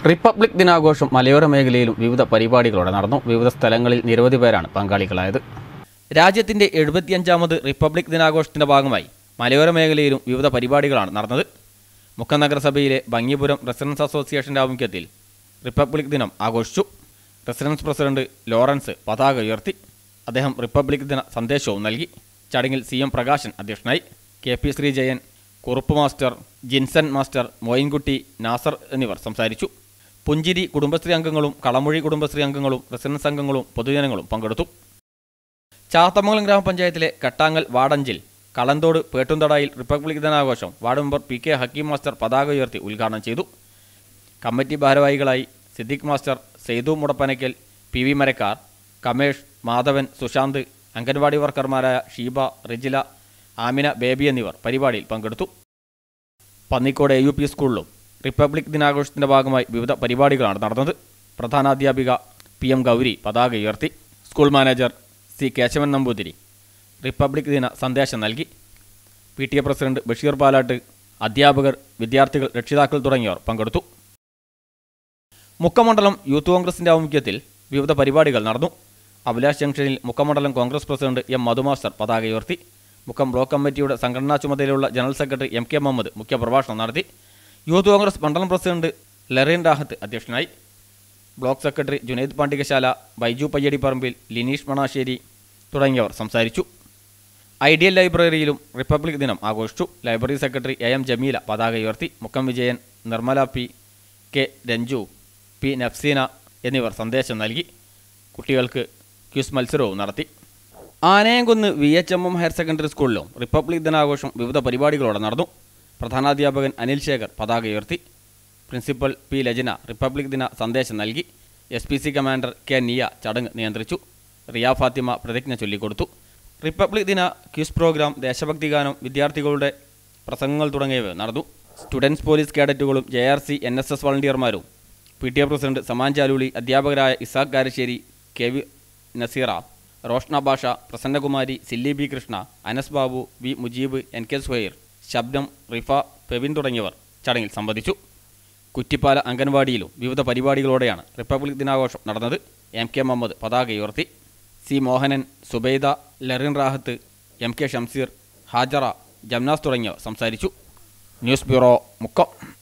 Republic ദിനാഘോഷം മലയോര മേഖലയിലും വിവിധ പരിപാടികളോടെ നടന്നു. വിവിധ സ്ഥലങ്ങളിൽ നിരവധി പേരാണ് പങ്കാളികളായത്. രാജ്യത്തിന്റെ 75ാമത് റിപ്പബ്ലിക് ദിനാഘോഷത്തിന്റെ ഭാഗമായി മലയോര മേഖലയിലും വിവിധ പരിപാടികളാണ് നടന്നത്. മുക്കം നഗരസഭയിലെ ഭംഗിപുരം റെസിഡൻസ് അസോസിയേഷന്റെ ആഭിമുഖ്യത്തിൽ റിപ്പബ്ലിക് ദിനം ആഘോഷിച്ചു. റെസിഡൻസ് പ്രസിഡന്റ് ലോറൻസ് പതാക ഉയർത്തി. അദ്ദേഹം റിപ്പബ്ലിക് ദിന സന്ദേശവും നൽകി. ചടങ്ങിൽ CM പ്രകാശൻ അധ്യക്ഷനായി. KP Sreejayan, Kurup master, Jinson master, Moinkutty, Nasar എന്നിവർ സംസാരിച്ചു. പുഞ്ചിരി കുടുംബശ്രീ അംഗങ്ങളും കളമൊഴി കുടുംബശ്രീ അംഗങ്ങളും റെസിഡൻസ് അംഗങ്ങളും പൊതുജനങ്ങളും പങ്കെടുത്തു. ചാത്തമംഗലം ഗ്രാമപഞ്ചായത്തിലെ കട്ടാങ്ങൽ വാടഞ്ചിൽ കളന്തോട് പേട്ടുംതടായിൽ റിപ്പബ്ലിക് ദിനാഘോഷം ward member PK Hakkim master പതാക ഉയർത്തി ഉദ്ഘാടനം ചെയ്തു. കമ്മിറ്റി ഭാരവാഹികളായി സിദ്ദിഖ് മാസ്റ്റർ, സെയ്തു മുടപ്പനയ്ക്കൽ, PV മരക്കാർ, കമേഷ്, മാധവൻ, സുശാന്ത്, അംഗൻവാടി വർക്കർമാരായ ഷീബ, റിജില, ആമിന, ബേബി എന്നിവർ പരിപാടിയിൽ പങ്കെടുത്തു. പന്നിക്കോട് AUP സ്കൂളിലും റിപ്പബ്ലിക് ദിനാഘോഷത്തിന്റെ ഭാഗമായി വിവിധ പരിപാടികളാണ് നടന്നത്. പ്രധാനാധ്യാപിക PM ഗൗരി പതാക ഉയർത്തി. School manager C Kesavan Namboothiri republic ദിന സന്ദേശം നൽകി. PTA പ്രസിഡന്റ് ബഷീർ പാലാട്ട്, അധ്യാപകർ, വിദ്യാർത്ഥികൾ, രക്ഷിതാക്കൾ തുടങ്ങിയവർ പങ്കെടുത്തു. മുക്കമണ്ഡലം യൂത്ത് കോൺഗ്രസിന്റെ ആഭിമുഖ്യത്തിൽ വിവിധ പരിപാടികൾ നടന്നു. അഭിലാഷ് ജംഗ്ഷനിൽ മുക്കമണ്ഡലം കോൺഗ്രസ് പ്രസിഡന്റ് M മധുമാസ്റ്റർ പതാക ഉയർത്തി. മുക്കം ബ്ലോക്ക് കമ്മിറ്റിയുടെ സംഘടനാ ചുമതലയുള്ള ജനറൽ സെക്രട്ടറി MK മുഹമ്മദ് മുഖ്യപ്രഭാഷണം നടത്തി. യൂത്ത് കോൺഗ്രസ് മണ്ഡലം പ്രസിഡന്റ് ലറീൻ റാഹത്ത് അധ്യക്ഷനായി. ബ്ലോക്ക് സെക്രട്ടറി ജുനൈദ് പാണ്ടികശാല, ബൈജു പയ്യടിപ്പറമ്പിൽ, ലിനീഷ് മണാശ്ശേരി തുടങ്ങിയവർ സംസാരിച്ചു. ഐഡിയൽ ലൈബ്രറിയിലും റിപ്പബ്ലിക് ദിനം ആഘോഷിച്ചു. ലൈബ്രറി സെക്രട്ടറി AM ജമീല പതാക ഉയർത്തി. മുക്കം വിജയൻ, നിർമ്മല K രഞ്ജു, P നഫ്സീന എന്നിവർ സന്ദേശം നൽകി. കുട്ടികൾക്ക് ക്വിസ് മത്സരവും നടത്തി. ആനയംകുന്ന് VHMM ഹയർ സെക്കൻഡറി സ്കൂളിലും റിപ്പബ്ലിക് ദിനാഘോഷം വിവിധ പരിപാടികളോടെ നടന്നു. പ്രധാനാധ്യാപകൻ അനിൽ ശേഖർ പതാക ഉയർത്തി. പ്രിൻസിപ്പൽ P ലജന റിപ്പബ്ലിക് ദിന സന്ദേശം നൽകി. SPC കമാൻഡർ K നിയ ചടങ്ങ് നിയന്ത്രിച്ചു. റിയ ഫാത്തിമ പ്രതിജ്ഞ ചൊല്ലിക്കൊടുത്തു. റിപ്പബ്ലിക് ദിന ക്വിസ് പ്രോഗ്രാം, ദേശഭക്തി ഗാനം, വിദ്യാർത്ഥികളുടെ പ്രസംഗങ്ങൾ തുടങ്ങിയവ നടന്നു. സ്റ്റുഡൻസ് പോലീസ് കേഡറ്റുകളും JRC NSS വളണ്ടിയർമാരും, PTA പ്രസിഡന്റ് സമാൻ ചാലൂളി, അധ്യാപകരായ Ishaq Karassery, KV Naseera, Roshna Basha, Prasannakumari, Silly B Krishna, Anas Babu, V Mujeeb, NK Suhair, ശബ്ദം, റിഫ, പെവിൻ തുടങ്ങിയവർ ചടങ്ങിൽ സംബന്ധിച്ചു. കുറ്റിപ്പാല അംഗൻവാടിയിലും വിവിധ പരിപാടികളോടെയാണ് റിപ്പബ്ലിക് ദിനാഘോഷം നടന്നത്. MK മുഹമ്മദ് പതാക ഉയർത്തി. C മോഹനൻ, സുബൈദ, ലറിൻ റാഹത്ത്, MK ഷംസീർ, ഹാജറ, ജംനാസ് തുടങ്ങിയവർ സംസാരിച്ചു. News bureau, Mukkam.